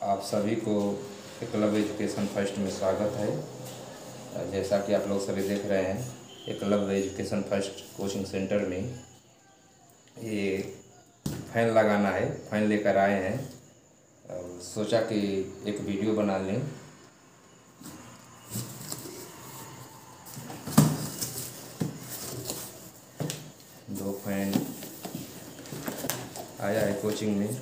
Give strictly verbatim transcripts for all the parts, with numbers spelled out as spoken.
आप सभी को एकलव्य एजुकेशन फर्स्ट में स्वागत है। जैसा कि आप लोग सभी देख रहे हैं, Eklavya education first coaching centre में ये फैन लगाना है। फैन लेकर आए हैं और सोचा कि एक वीडियो बना लें। दो फैन आया है कोचिंग में।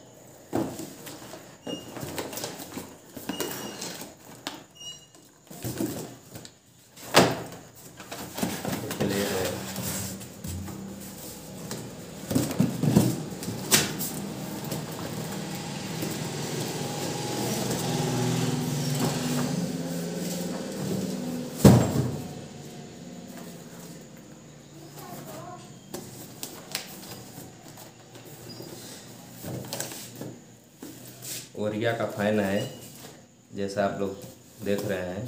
ओरिया का फैन है, जैसा आप लोग देख रहे हैं।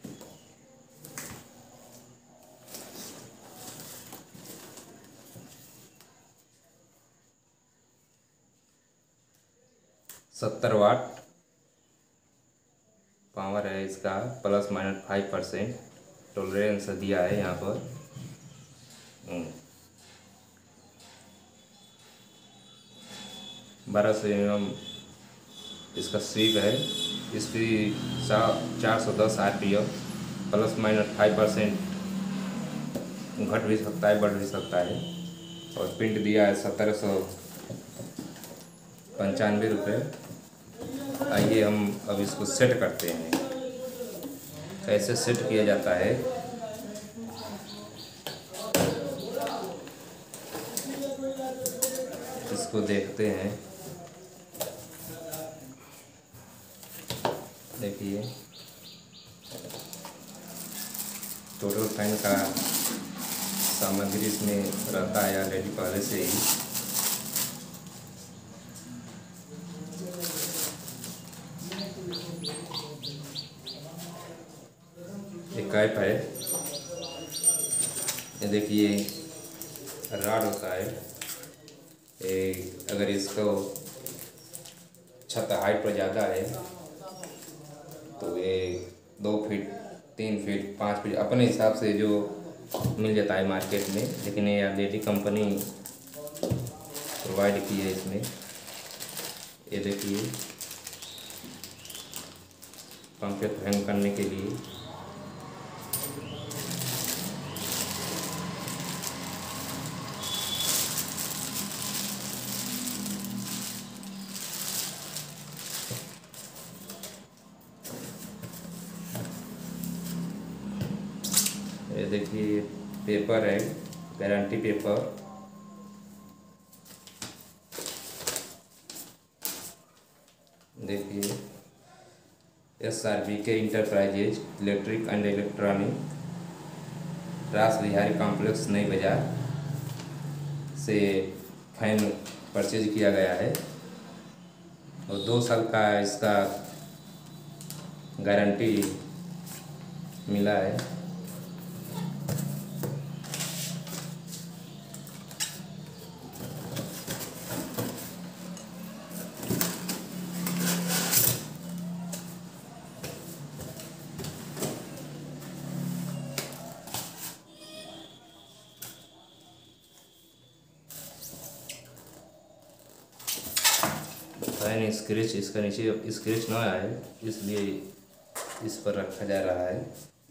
सत्तर वाट पावर है इसका, plus minus five percent tolerance दिया है यहाँ पर। बारह सौ एम एम इसका स्वीप है। स्पीड चार सौ दस R P M, plus minus five percent घट भी सकता है, बढ़ भी सकता है। और पिंट दिया है सत्रह सौ पंचानवे रुपये। आइए हम अब इसको सेट करते हैं। कैसे सेट किया जाता है इसको देखते हैं। देखिए, टोटल फैन का सामग्री इसमें रहता है ऑलरेडी पहले से ही। एक कैप है, ये देखिए रॉड होता है। एक अगर इसको छत हाइट पर ज़्यादा है तो ये दो फीट तीन फीट पाँच फीट अपने हिसाब से जो मिल जाता है मार्केट में, लेकिन ये ऑलरेडी कंपनी प्रोवाइड की है इसमें। ये देखिए पंखे हैंग करने के लिए। ये देखिए पेपर है, गारंटी पेपर। देखिए S R B K enterprises electric and electronic, Ras Bihari complex, नई बाजार से फैन परचेज किया गया है और दो साल का इसका गारंटी मिला है। फैन स्क्रेच, इसका नीचे स्क्रेच ना आए इसलिए इस पर रखा जा रहा है।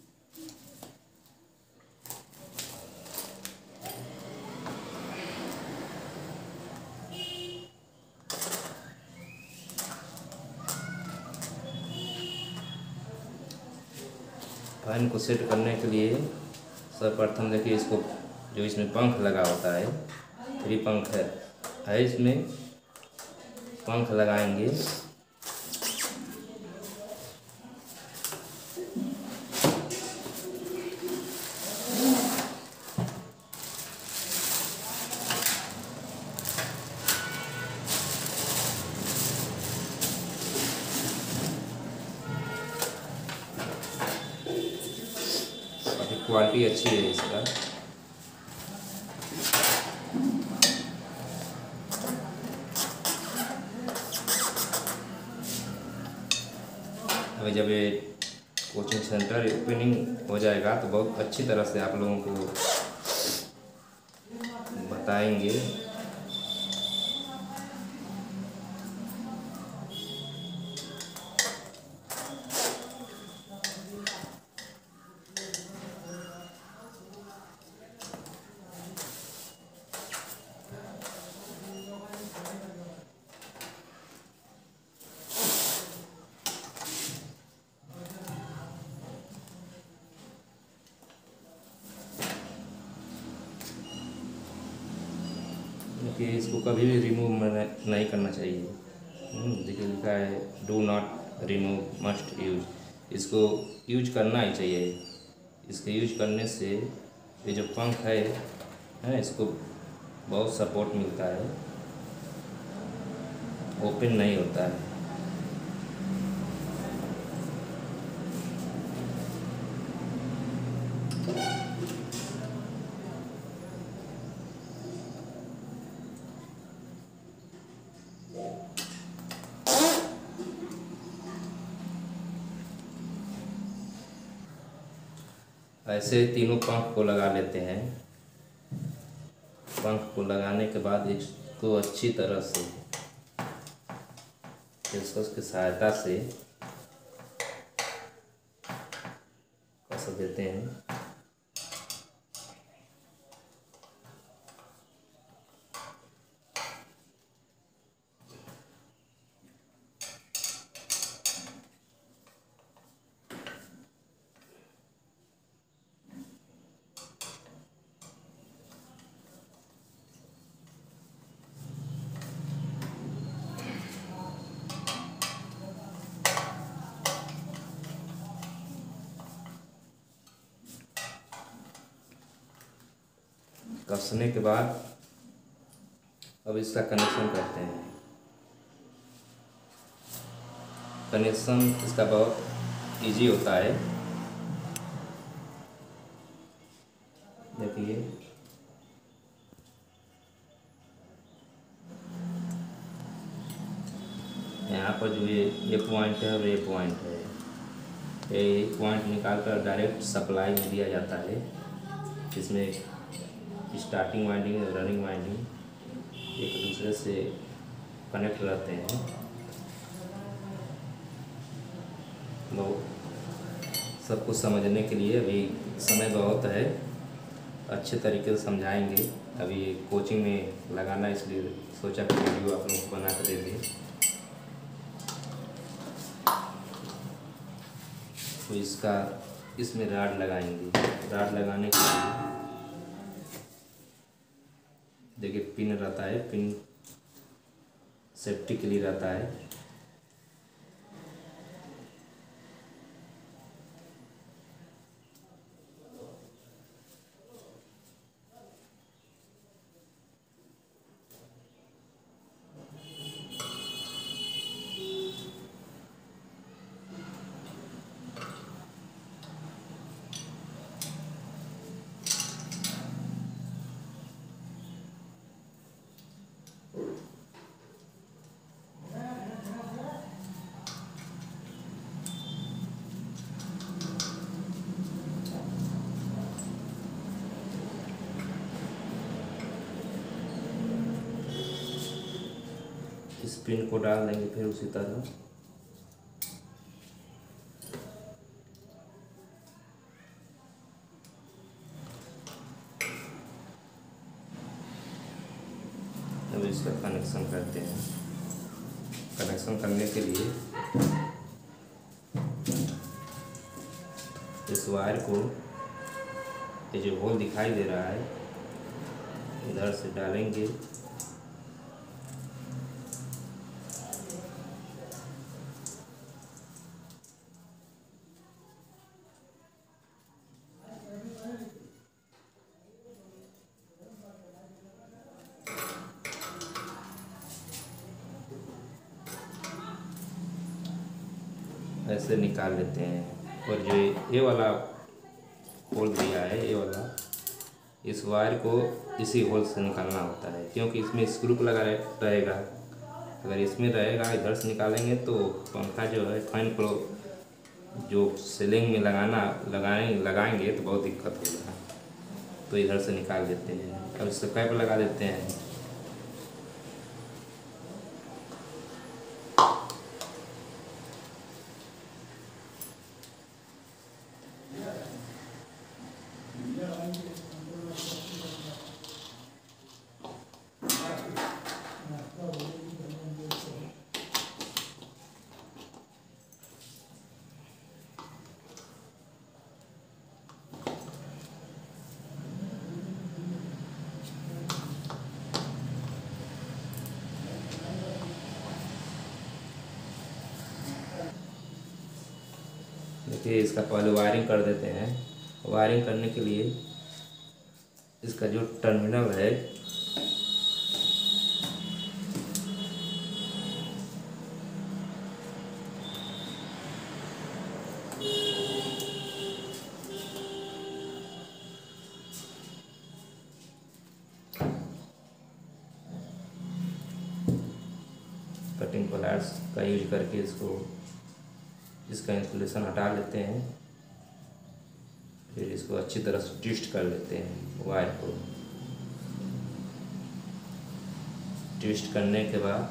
फैन को सेट करने के लिए सर्वप्रथम देखिए, इसको जो इसमें पंख लगा होता है, थ्री पंख है, है इसमें पंख लगाएंगे। क्वालिटी अच्छी है इसका। अभी जब ये कोचिंग सेंटर ओपनिंग हो जाएगा तो बहुत अच्छी तरह से आप लोगों को बताएंगे। कि इसको कभी भी रिमूव नहीं करना चाहिए। देखिए लिखा है do not remove must use, इसको यूज करना ही चाहिए। इसके यूज करने से ये जो पंख है है इसको बहुत सपोर्ट मिलता है, ओपन नहीं होता है। ऐसे तीनों पंख को लगा लेते हैं। पंख को लगाने के बाद इसको अच्छी तरह से पेचकस की सहायता से कस देते हैं। कसने के बाद अब इसका कनेक्शन करते हैं। कनेक्शन इसका बहुत इजी होता है। देखिए यहाँ पर जो ये ये पॉइंट है और ये पॉइंट है, ये पॉइंट निकाल कर डायरेक्ट सप्लाई में दिया जाता है। इसमें स्टार्टिंग वाइंडिंग और रनिंग वाइंडिंग एक दूसरे से कनेक्ट रहते हैं। बहुत सब कुछ समझने के लिए अभी समय बहुत है, अच्छे तरीके से समझाएंगे। अभी कोचिंग में लगाना इसलिए सोचा कि वीडियो आप लोगों को बना कर दे दें। तो इसका इसमें राड लगाएंगे। राड लगाने के लिए देखिए पिन रहता है, पिन सेफ्टी के लिए रहता है। इस पिन को डाल देंगे फिर उसी तरह। अब इसका कनेक्शन करते हैं। कनेक्शन करने के लिए इस वायर को, ये जो होल दिखाई दे रहा है, इधर से डालेंगे। ऐसे निकाल लेते हैं। और जो ये वाला होल दिया है, ये वाला, इस वायर को इसी होल से निकालना होता है, क्योंकि इसमें स्क्रू लगा रहेगा। अगर इसमें रहेगा, इधर से निकालेंगे तो पंखा जो है फैन फ्लो जो सीलिंग में लगाना लगाए लगाएंगे तो बहुत दिक्कत होगा, तो इधर से निकाल देते हैं। अब इससे कैप लगा देते हैं। देखिए, इसका पहले वायरिंग कर देते हैं। वायरिंग करने के लिए इसका जो टर्मिनल है कटिंग प्लायर्स का यूज करके इसको इसका इंसुलेशन हटा लेते हैं। फिर इसको अच्छी तरह से ट्विस्ट कर लेते हैं वायर को। ट्विस्ट करने के बाद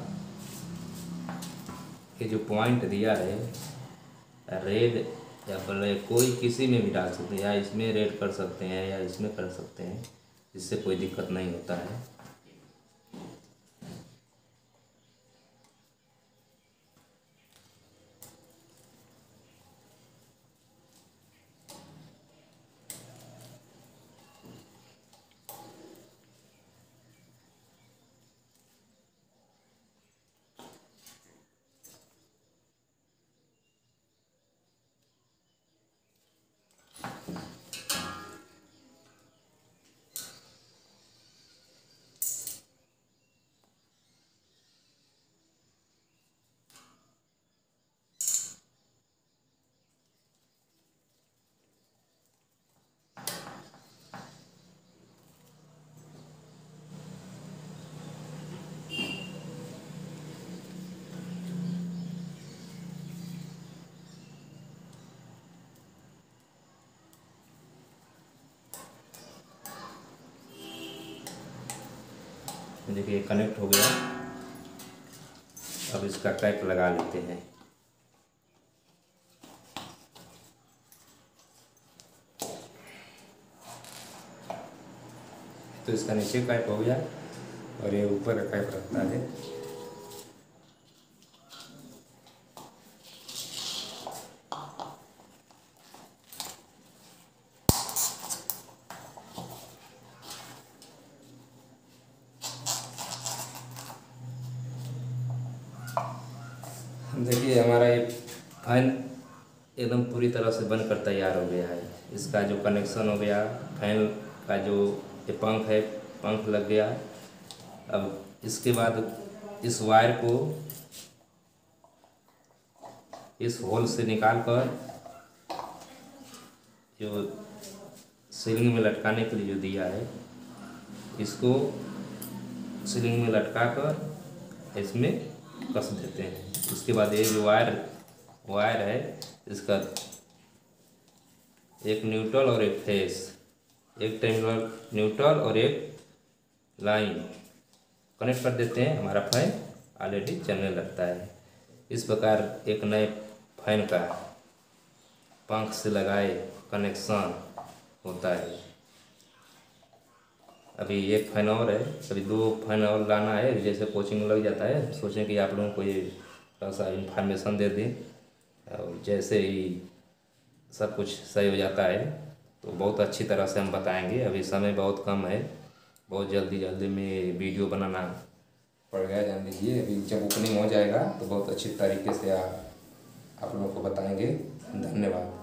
ये जो पॉइंट दिया है रेड या ब्लैक, कोई किसी में भी डाल सकते हैं, या इसमें रेड कर सकते हैं या इसमें कर सकते हैं, इससे कोई दिक्कत नहीं होता है। देखिए कनेक्ट हो गया। अब इसका कैप लगा लेते हैं। तो इसका नीचे कैप हो गया और ये ऊपर का कैप रखता है। देखिए हमारा ये फैन एकदम पूरी तरह से बनकर तैयार हो गया है। इसका जो कनेक्शन हो गया, फैन का जो ये पंख है, पंख लग गया। अब इसके बाद इस वायर को इस होल से निकाल कर जो सीलिंग में लटकाने के लिए जो दिया है, इसको सीलिंग में लटका कर इसमें कस देते हैं। उसके बाद ये जो वायर वायर है, इसका एक न्यूट्रल और एक फेस, एक टर्मिनल न्यूट्रल और एक लाइन कनेक्ट कर देते हैं। हमारा फैन ऑलरेडी चलने लगता है। इस प्रकार एक नए फैन का पंख से लगाए कनेक्शन होता है। अभी एक फैन और है, अभी दो फैन और लाना है। जैसे कोचिंग लग जाता है, सोचें कि आप लोगों को ये थोड़ा सा इन्फॉर्मेशन दे दें। और जैसे ही सब कुछ सही हो जाता है तो बहुत अच्छी तरह से हम बताएंगे। अभी समय बहुत कम है, बहुत जल्दी जल्दी में वीडियो बनाना पड़ गया, जान लीजिए। अभी जब ओपनिंग हो जाएगा तो बहुत अच्छी तरीके से आप आप लोगों को बताएंगे। धन्यवाद।